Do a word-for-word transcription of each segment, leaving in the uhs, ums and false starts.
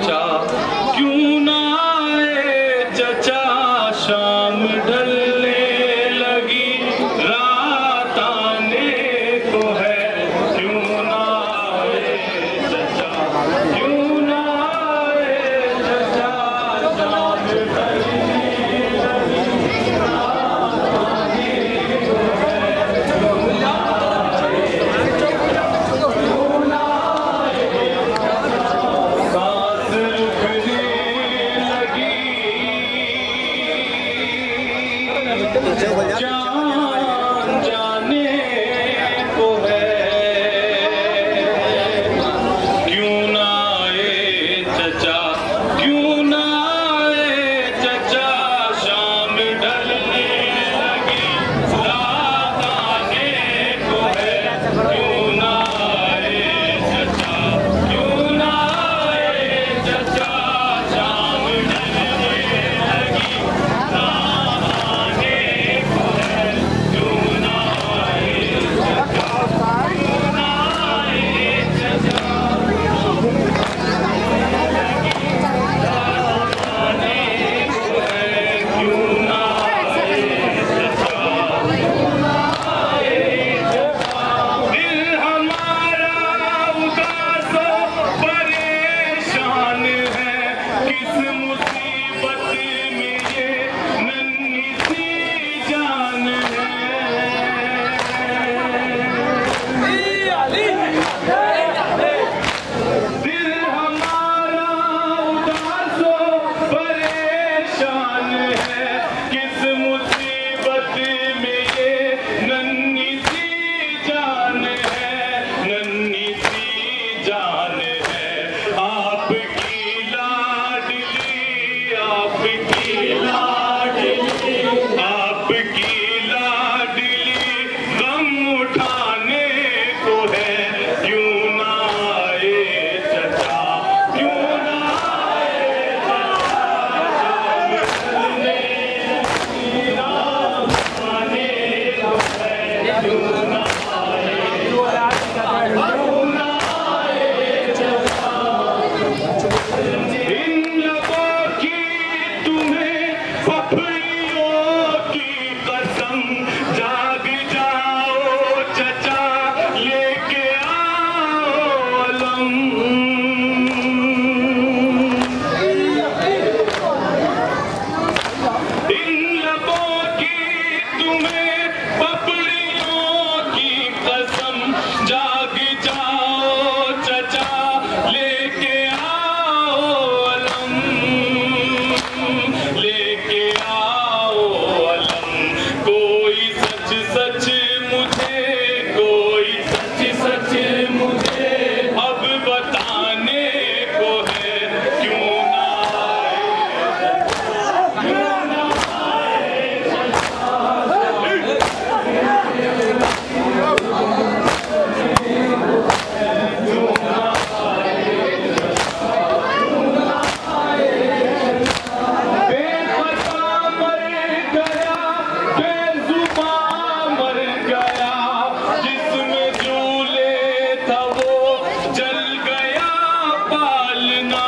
चचा क्यों ना आए चचा, शाम ढलने लगी रात आने को है, क्यों ना आए चचा, क्यों ना आए चचा, शाम ढलने लगी रात आने को है, क्यों ना आए चचा, क्यों ना आए चचा, सांस रुकने लगी जान जाने को है, क्यों ना आए चचा, क्यों ना आए चचा, शाम ढलने लगी रात आने को है, क्यों ना आए चचा, क्यों ना आए चचा, शाम ढलने लगी रात आने को है, क्यों ना आए चचा, क्यों ना आए चचा, क्यों ना दिल हमारा उदास परेशान है, किस मुसीबत में ये नन्ही सी जान है, दिल हमारा उदास परेशान है, किस मुसीबत में ये नन्ही सी जान है, नन्ही सी जान है, आपकी लाडली, आपकी लाडली, आपकी लाडली गम उठाने को है, क्यों ना आए चचा, क्यों ना आए चचा, शाम ढलने लगी रात आने को है, क्यों ना आए चचा, क्यों ना आए चचा, इन लोगों की तुम्हें पपड़ियों की कसम, जाग जाओ चचा, लेके आओ अलम, इन लोगों की तुम्हें पपड़ियों की कसम, जाग जाओ चचा, लेके आओ अलम, लेके आओ अलम, कोई सच सच मुझे, कोई सच सच मुझे अब बताने को है, क्यों ना आए चचा, क्यों ना आए बेपता मर गया, बेजुबान मर गया, जिसमें झूले था वो जल गया पालना,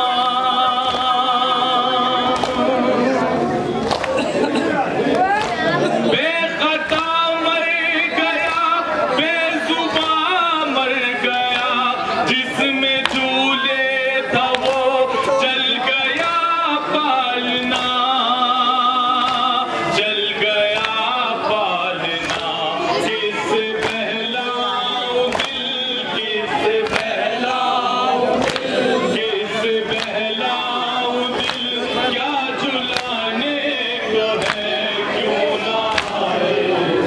बेखता मर गया, बेजुबान मर गया, जिसमें झूले था वो जल गया पालना, जल गया पालना, किस बहलाओ दिल, किस बहलाओ दिल, किस बहलाओ दिल, क्या झुलाने को है, क्यों ना आए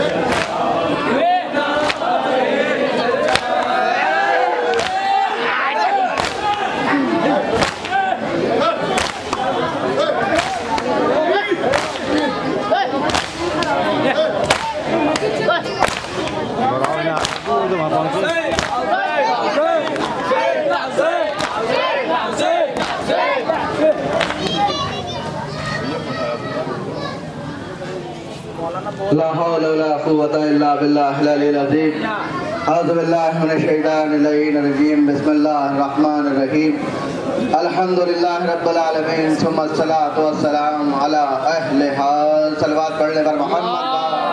ला हौला वला कुव्वता इल्ला बिल्लाहिल अलील अज़ीम। औज़ु बिल्लाहि मिनश शैतानिर रजीम। बिस्मिल्लाहिर रहमानिर रहीम। अल्हम्दुलिल्लाह रब्बिल आलमीन सुम्मा सलातु वस्सलाम अला अहले हाल। सलवात पढ़ने पर मोहम्मद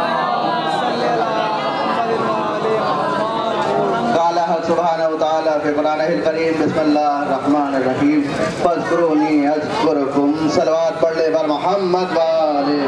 काला सुब्हानहु व तआला फी कुरानिल करीम बिस्मिल्लाहिर रहमानिर रहीम फज़कुरूनी अज़कुरुकुम। सलवात पढ़ने पर मोहम्मद वाले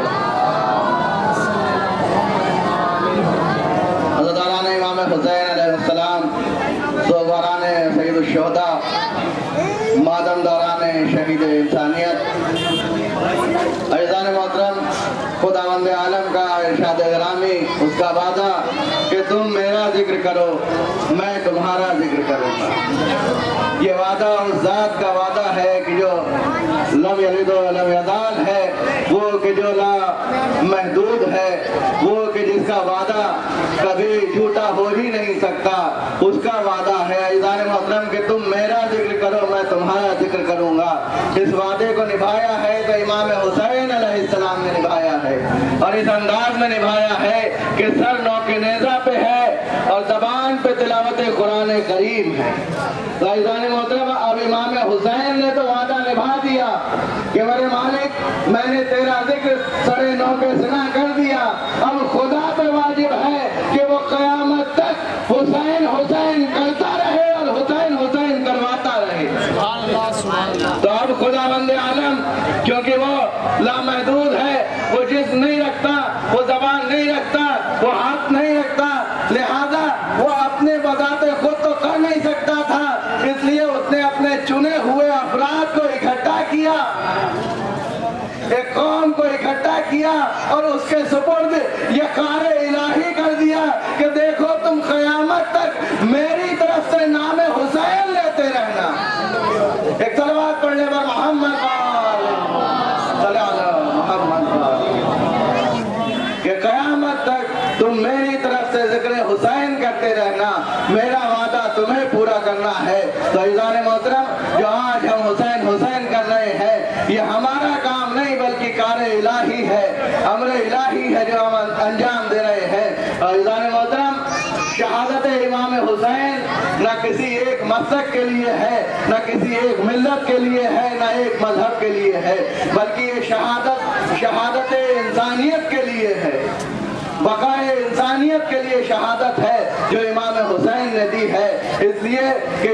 हज़रत इमाम हुसैन अलैहिस्सलाम सोगवारान सय्यदुश शुहदा मादमदारान शहीद इंसानियत अज़ीज़ान मोहतरम, खुदावंद आलम का इरशाद गिरामी, उसका वादा कि तुम मेरा जिक्र करो मैं तुम्हारा जिक्र करूंगा। ये वादा उस ज़ात का वादा है कि जो लम यलिद व लम यज़ाल है, वो कि जो ला महदूद है, वो कि जिसका वादा कभी झूठा हो ही नहीं सकता, उसका वादा है अज़ीज़ान मोहतरम कि तुम मेरा जिक्र करो मैं तुम्हारा जिक्र करूंगा। इस वादे को निभाया है तो इमाम हुसैन अलैहिस्सलाम ने निभाया है, और इस अंदाज में निभाया है कि सर नौके नेज़ा पे है और ज़बान पे तिलावत कुरान करीम है। अज़ीज़ान मोहतरम, अब इमाम हुसैन ने तो वादा निभा दिया कि मेरे मालिक मैंने तेरा जिक्र सरे नौके सिना कर दिया। अब खुदा पे वाजिब है कि वो क़यामत तक हुसैन हुसैन करता रहे और हुसैन हुसैन करवाता रहे। तो अब खुदावंद आलम, क्योंकि वो लामहदूद है, वो जिस्म नहीं रखता, वो ज़बान नहीं रखता, वो हाथ नहीं रखता, लिहाजा वो अपने बजाते खुद तो कर नहीं सकता था, इसलिए उसने अपने चुने हुए अफराद को इकट्ठा किया, एक कौम को इकट्ठा किया और उसके सुपुर्द ये कार इलाही कर दिया कि देखो तुम क़यामत तक मेरी तरफ से नाम हुसैन लेते रहना। एक सलवात पढ़ने पर मोहम्मद कि क़यामत तक तुम मेरी तरफ से जिक्र हुसैन करते रहना, मेरा वादा तुम्हें पूरा करना है। तो अज़ीज़ान मोहतरम, जो आज हम हुसैन हुसैन कर रहे हैं, ये हमारा काम नहीं बल्कि कार इलाही है, अमर इलाही है जो हम अंजाम दे रहे हैं। अज़ीज़ान मोहतरम, शहादत इमाम हुसैन न किसी एक मसलक के लिए है, न किसी एक मिल्लत के लिए है, न एक मजहब के लिए है, बल्कि ये शहादत शहादत इंसानियत के लिए है, बकाए इंसानियत के लिए शहादत है जो इमाम हुसैन ने दी है। इसलिए कि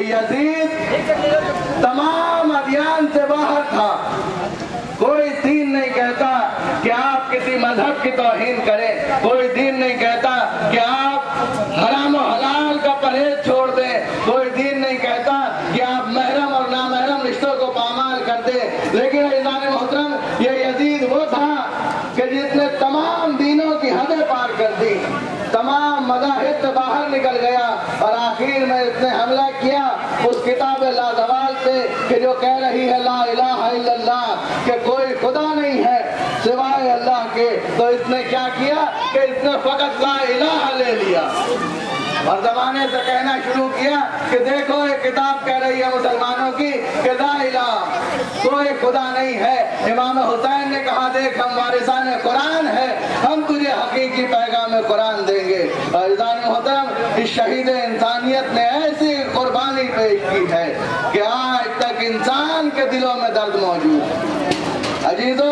यजीद तमाम अदियान से बाहर था। कोई दीन नहीं कहता कि आप किसी मजहब की तौहीन करें, कोई दीन नहीं कहता कि आप हराम और हलाल का परहेज छोड़ दें, कोई दीन नहीं कहता कि आप महरम और नामहरम रिश्तों को पामाल कर दें। लेकिन इज़ान मोहतरम, ये यजीद वो था कि जिसने तमाम दीनों की हदें पार कर दी, तमाम मज़ाहिब से बाहर निकल गया और आखिर में इसने हमला किया उस किताब लाज़वाल पे कि जो कह रही है ला इलाहा इल्लल्लाह, कि कोई खुदा नहीं है सिवाय अल्लाह के। तो इसने क्या किया कि इसने फकत ला इलाहा ले लिया और जमाने से कहना शुरू किया कि देखो ये किताब कह रही है मुसलमानों की कि ला इलाहा, कोई खुदा नहीं है। इमाम हुसैन ने कहा देख हम वारिसाने कुरान है, हम तुझे हकीकी पैगाम कुरान देंगे। और इज़ान मोहतरम, इस शहीद इंसानियत ने ऐसी कुर्बानी पेश की है कि आज तक इंसान के दिलों में दर्द मौजूद है। अजीजों,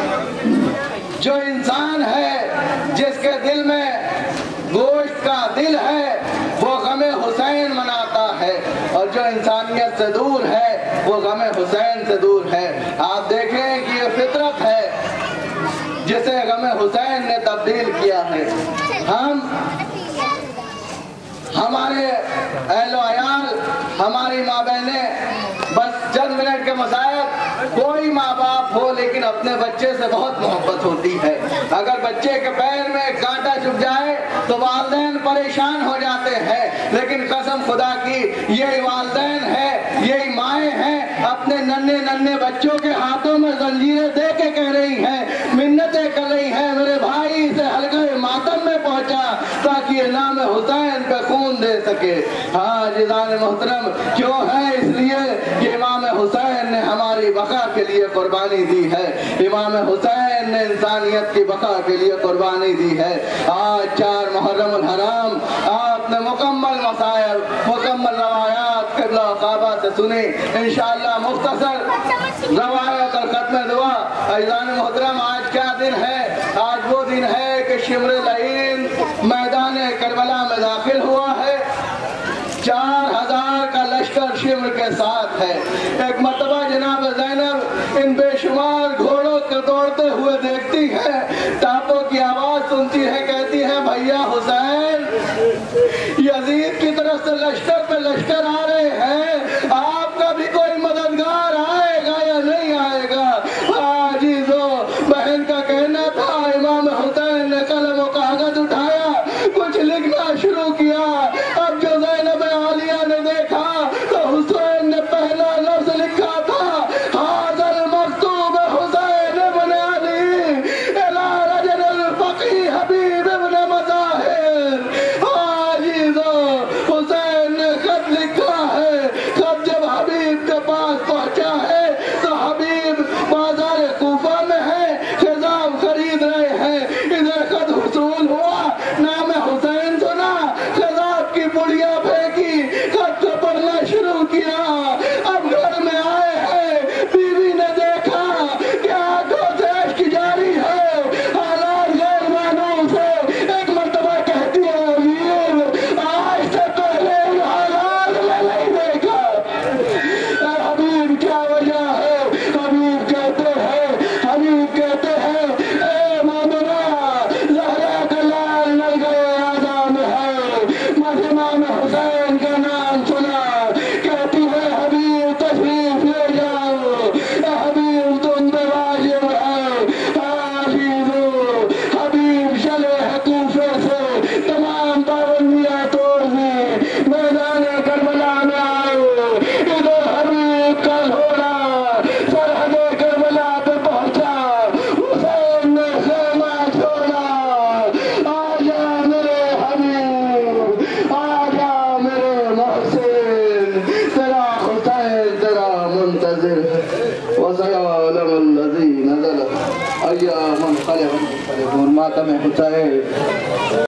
जो इंसान है जिसके दिल में गोश्त का दिल है वो गमे हुसैन मनाता है, और जो इंसानियत से दूर है वो गमे हुसैन से दूर है। आप देखें कि ये फितरत है जिसे गमे हुसैन ने तब्दील किया है। हम हमारे अहलो अयाल, हमारी माँ बहनें, बस चंद मिनट के मसायल, कोई माँ बाप हो लेकिन अपने बच्चे से बहुत मोहब्बत होती है। अगर बच्चे के पैर में कांटा चुभ जाए तो वालिदैन परेशान हो जाते हैं, लेकिन कसम खुदा की यही वालिदैन है, यही माएँ हैं, अपने नन्हे नन्हे बच्चों के हाथों में जंजीरें दे के कह रही हैं, मिन्नतें कर रही हैं, मेरे भाई से हल्के मातम में पहुंचा ताकि ये नाम हुसैन पे खून दे सके। हाँ जिज़ान मोहतरम, क्यों है? इसलिए कि इमाम हुसैन ने हमारी बका के लिए कुर्बानी दी है, इमाम हुसैन ने इंसानियत की बका के लिए कुर्बानी दी है। आज चार मुहर्रम उल हराम आपने मुकम्मल मसायल, मुकम्मल रवायात, क़िबला काबा से सुनी। इंशाअल्लाह मुख्तसर रवायत और खत्म दुआ। अज़ीज़ान मोहतरम, आज क्या दिन है? आज वो दिन है कि शिमर लईन मैदान करबला में दाखिल हुआ है। चार हजार का लश्कर शिमर के साथ है। एक मरतबा जनाब ज़ैनब इन बेशुमार घोड़ों को दौड़ते हुए देखती है, टापों की आवाज सुनती है, कहती है भैया हुसैन, यजीद की तरफ से लश्कर पे लश्कर आ रहे हैं, आपका भी कोई मददगार आएगा या नहीं आएगा? आजीज़ो, बहन का कहना था। इमाम हुसैन ने कलम और कागज उठाया, कुछ लिखना शुरू किया। अब जो ज़ैनब आलिया ने देखा तो हुसैन ने पहला लफ्ज लिखा था, हाज़ल मक्तूब हुसैन इब्न अली इला रजल फकीह हबीब इब्न मज़ाहिर। आजीज़ो, हुसैन ने खत लिखा है। खत जब हबीब के पास पहुंचा है तो हबीब बाजार कूफा में है, खिजाब खरीद रहे हैं। इधर खत हुसूल हुआ, नाम हुसैन सुना, खिजाब की पुड़िया फेंकी, खत को पढ़ना शुरू किया। अब घर में आए हैं, बीवी ने देखा कि आंखों से अश्क जारी है, हालात गैर मानूस है। एक मर्तबा कहती है, अमीर, आज से पहले इन हालात में नहीं देखा। हबीब क्या वजह है? हबीब कहते हैं हबीब कहते हैं ए मोमिना, ज़हरा का लाल नल गए आज़ाद है। इमाम हुसैन का नाम सुना, कहती है हबीब तशरीफ ले जाओ, हबीब तुम पे वाजिब है। आजीज़ो, हबीब चले हैं कूफे से, तमाम पाबंदियां तोड़ दी, मैदान करबला में आए। इधर हबीब का घोड़ा सरहद करबला पे पहुंचा, हुसैन ने खेमा छोड़ा। आजा मेरे हबीब, आजा मेरे मोहसिन, तेरा हुसैन तेरा मुंतज़िर है। वसयअलमुल लज़ीना ज़लमू अय्यामन क़लबुन मातम हुसैन।